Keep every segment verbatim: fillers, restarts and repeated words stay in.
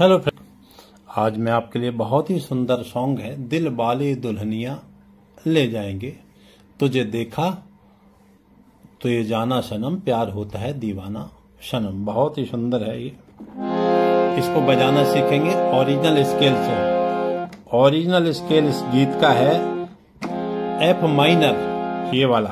Hello friend, आज मैं आपके लिए बहुत ही सुंदर सॉन्ग है दिल वाले दुल्हनिया ले जाएंगे। तुझे देखा तो ये जाना सनम, प्यार होता है दीवाना सनम। बहुत ही सुंदर है ये। इसको बजाना सीखेंगे ओरिजिनल स्केल से। ओरिजिनल स्केल इस गीत का है एफ माइनर, ये वाला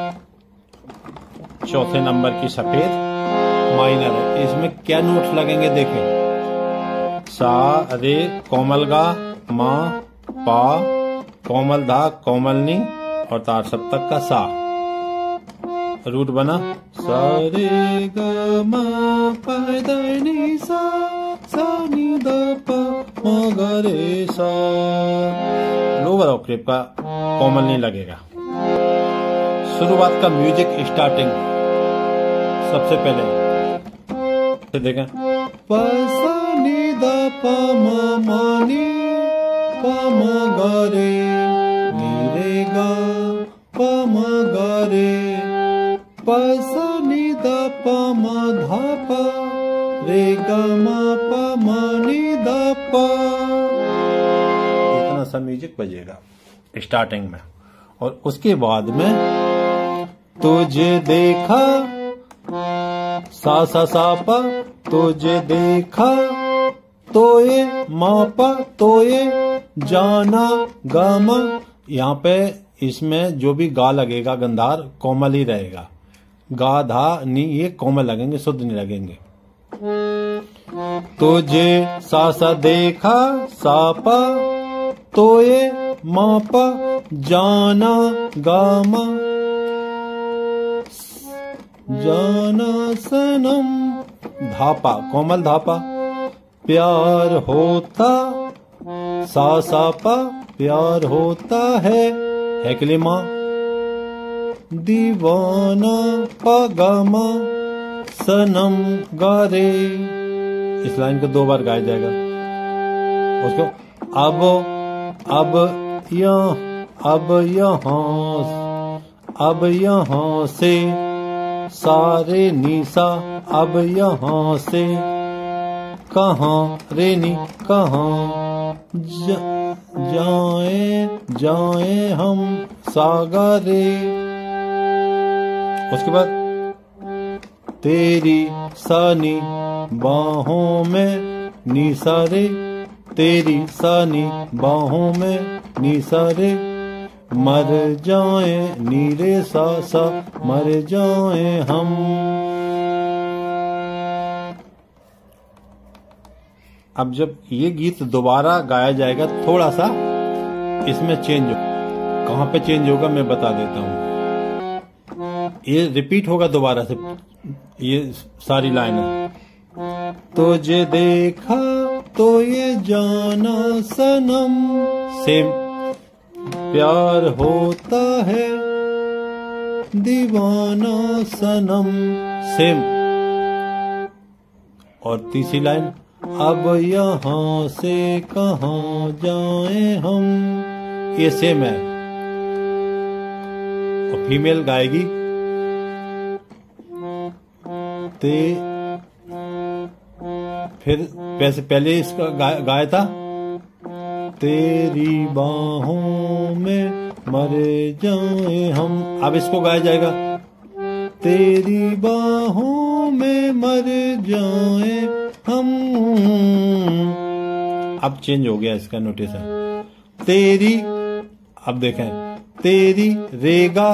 चौथे नंबर की सफेद माइनर है। इसमें क्या नोट्स लगेंगे देखें। सा रे कोमल गा मा पा कोमल धा कोमल नी और तार सप्तक का सा। रूट बना सा रे ग मा पा दा नी सा सा नी दा पा मा गा रे सा। लोअर ऑक्टेव का कोमल नहीं लगेगा। शुरुआत का म्यूजिक स्टार्टिंग सबसे पहले देखें प सा नी दा पा मा मा नी पा मा गा रे नी रे गा पा मा गा रे प सा नी दा पा मा धा पा रे गा मा पा मा नी दा पा। इतना सा म्यूजिक बजेगा स्टार्टिंग में। और उसके बाद में तुझे देखा सा सा सा पा तुझे देखा तो ये मापा तो ये जाना गामा। यहाँ पे इसमें जो भी गा लगेगा गंधार कोमल ही रहेगा। गा धा नी ये कोमल लगेंगे, शुद्ध नहीं लगेंगे। तुझे सा सा देखा सापा तो ये मापा जाना गामा जाना सनम धापा कोमल धापा प्यार होता सा सा पा प्यार होता है है कलिमा दीवाना पगमा सनम गारे। इस लाइन को दो बार गाया जाएगा। उसको अब अब यहाँ अब यहाँ अब यहाँ से सारे निशा अब यहाँ से कहाँ रेनी कहाँ जा, जाए जाए हम सागरे। उसके बाद तेरी सानी बाहों में निसारे तेरी सानी बाहों में निसारे मर जाए नीरे सा सा मर जाए हम। अब जब ये गीत दोबारा गाया जाएगा थोड़ा सा इसमें चेंज हो। कहाँ पे चेंज होगा मैं बता देता हूँ। ये रिपीट होगा दोबारा से ये सारी लाइनें। तुझे देखा तो ये जाना सनम सेम प्यार होता है दीवाना सनम सेम। और तीसरी लाइन अब यहाँ से कहाँ जाएं हम ये सेम है। और फीमेल गाएगी ते फिर वैसे पहले इसका गा, गाया था तेरी बाहों में मरे जाए हम। अब इसको गाया जाएगा तेरी बाहों में मर जाए हम। अब चेंज हो गया इसका नोटेशन। तेरी अब देखें तेरी रेगा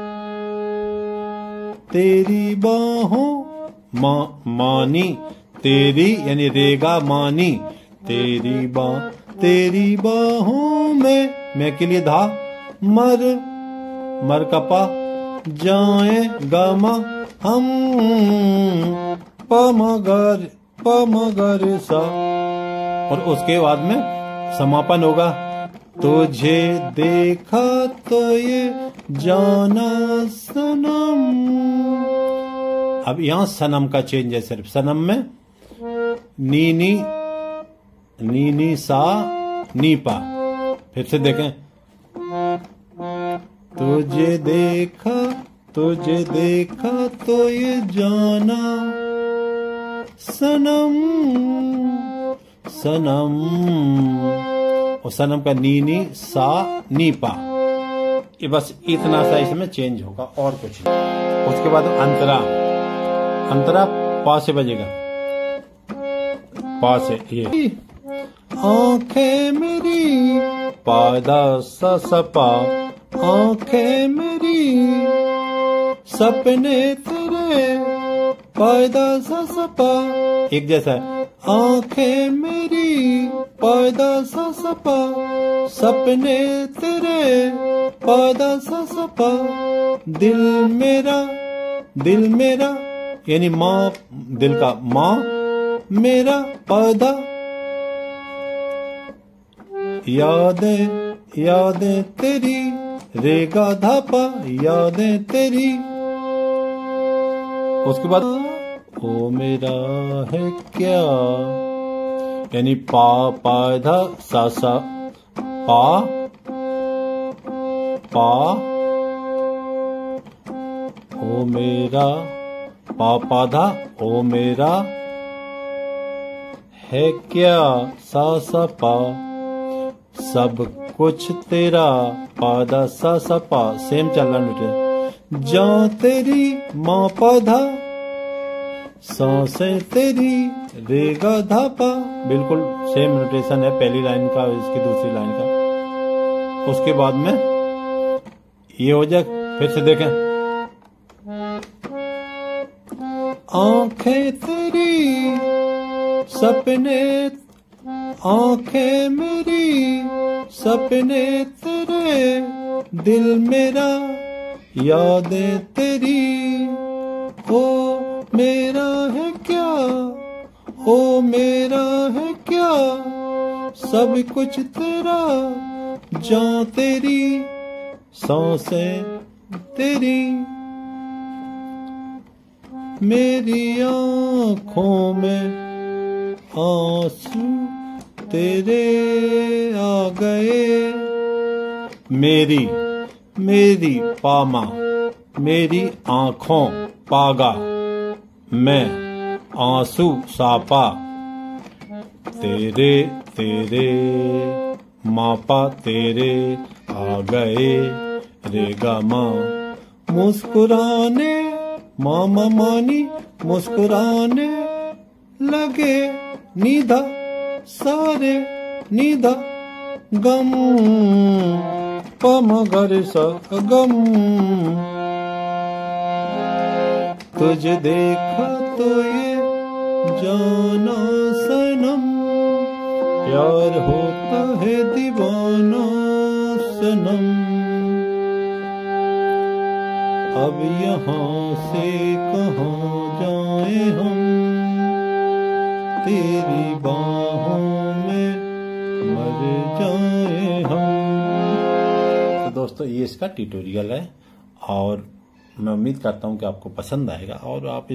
तेरी बाहों मा मानी तेरी यानी रेगा मानी तेरी बा तेरी बाहों में मैं के लिए धा मर मर कपा जाए गामा हम पमगर पमगर सा। और उसके बाद में समापन होगा तुझे देखा तो ये जाना सनम। अब यहाँ सनम का चेंज है सिर्फ। सनम में नीनी नीनी सा नीपा। फिर से देखें तुझे देखा तुझे देखा तो ये जाना सनम सनम, और सनम का नी नी सा नी पा, ये बस इतना सा इसमें चेंज होगा और कुछ नहीं। उसके बाद अंतरा, अंतरा पा से बजेगा, पा से ये आंखें मेरी पादा सा सपा, आंखें मेरी सपने तेरे पायदा सा सपा, एक जैसा है। आंखें मेरी पायदा सा सपा, सपने तेरे पायदा सा सपा, दिल मेरा, दिल मेरा यानी माँ, दिल का माँ मेरा पायदा, यादें यादें तेरी रेगा धापा, यादें तेरी। उसके बाद ओ मेरा है क्या, यानी पा पा धा सा सा पा पा, ओ मेरा पा पा धा, ओ मेरा है क्या सा सा पा, सब कुछ तेरा पादा सा सा पा, सेम चल रहा बेटे। जा तेरी माँ पौधा, सांसें तेरी रेगा धापा, बिल्कुल सेम नोटेशन है पहली लाइन का और इसकी दूसरी लाइन का। उसके बाद में ये हो जाए, फिर से देखें। आंखें तेरी सपने, आंखें मेरी सपने तेरे, दिल मेरा यादें तेरी, ओ मेरा है क्या, ओ मेरा है क्या, सब कुछ तेरा, जान तेरी सांसें तेरी, मेरी आँखों में आंसू तेरे आ गए, मेरी मेरी पामा, मेरी आँखों पागा, मैं आंसू सापा, तेरे तेरे मापा तेरे आ गए, रेगा माँ मुस्कुराने, मामा मानी मुस्कुराने लगे, निधा सारे निधा गम, पमगर सा गम, तुझे देखा तो ये जाना सनम, प्यार होता है दीवाना सनम, अब यहाँ से कहाँ जाए हम, तेरी बाहों में मर जाए हम। तो दोस्तों ये इसका ट्यूटोरियल है और मैं उम्मीद करता हूँ कि आपको पसंद आएगा और आप